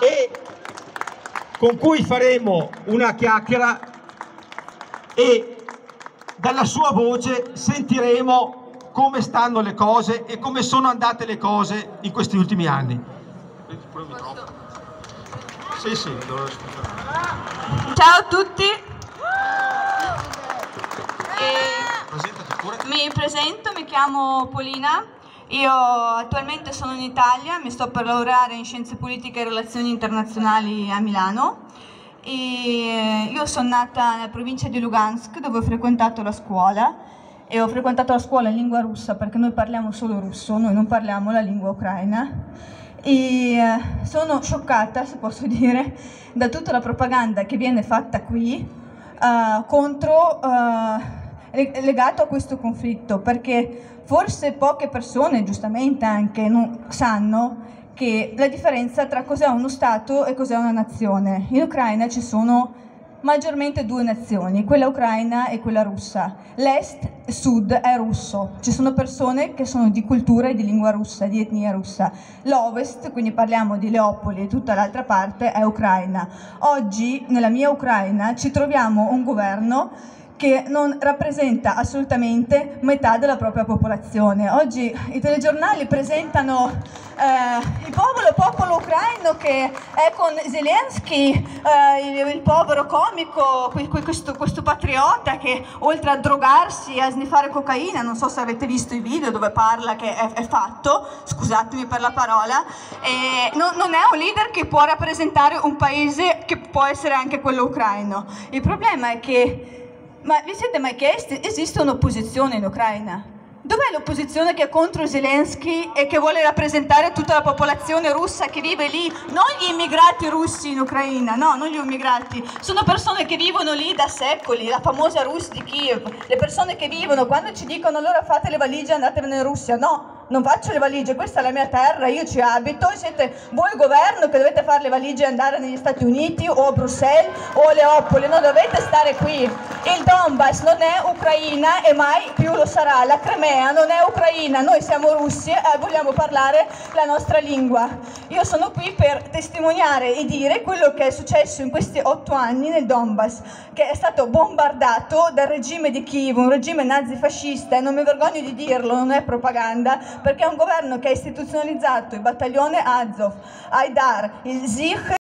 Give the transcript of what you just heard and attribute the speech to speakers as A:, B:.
A: e con cui faremo una chiacchiera e dalla sua voce sentiremo come stanno le cose e come sono andate le cose in questi ultimi anni. Sì,
B: ciao a tutti, mi presento, mi chiamo Polina, io attualmente sono in Italia, mi sto per laureare in Scienze Politiche e Relazioni Internazionali a Milano e io sono nata nella provincia di Lugansk dove ho frequentato la scuola e ho frequentato la scuola in lingua russa perché noi parliamo solo russo, noi non parliamo la lingua ucraina. E sono scioccata, se posso dire, da tutta la propaganda che viene fatta qui legato a questo conflitto, perché forse poche persone, giustamente anche, non sanno che la differenza tra cos'è uno Stato e cos'è una nazione. In Ucraina ci sono maggiormente due nazioni, quella ucraina e quella russa. L'est e sud è russo, ci sono persone che sono di cultura e di lingua russa, di etnia russa. L'ovest, quindi parliamo di Leopoli e tutta l'altra parte, è ucraina. Oggi nella mia Ucraina ci troviamo un governo che non rappresenta assolutamente metà della propria popolazione. Oggi i telegiornali presentano il popolo ucraino che è con Zelensky, il povero comico, questo patriota che oltre a drogarsi e a sniffare cocaina, non so se avete visto i video dove parla che è fatto, scusatemi per la parola, non è un leader che può rappresentare un paese che può essere anche quello ucraino. Il problema è che ma vi siete mai chiesti, esiste un'opposizione in Ucraina? Dov'è l'opposizione che è contro Zelensky e che vuole rappresentare tutta la popolazione russa che vive lì? Non gli immigrati russi in Ucraina, no, non gli immigrati. Sono persone che vivono lì da secoli, la famosa Rus di Kiev. Le persone che vivono, quando ci dicono allora fate le valigie e andatevene in Russia, no. Non faccio le valigie, questa è la mia terra, io ci abito e siete voi il governo che dovete fare le valigie e andare negli Stati Uniti o a Bruxelles o a Leopoli, non dovete stare qui. Il Donbass non è Ucraina e mai più lo sarà, la Crimea non è Ucraina, noi siamo russi e vogliamo parlare la nostra lingua. Io sono qui per testimoniare e dire quello che è successo in questi 8 anni nel Donbass, che è stato bombardato dal regime di Kiev, un regime nazifascista, e non mi vergogno di dirlo, non è propaganda, perché è un governo che ha istituzionalizzato il battaglione Azov, Aidar, il Zich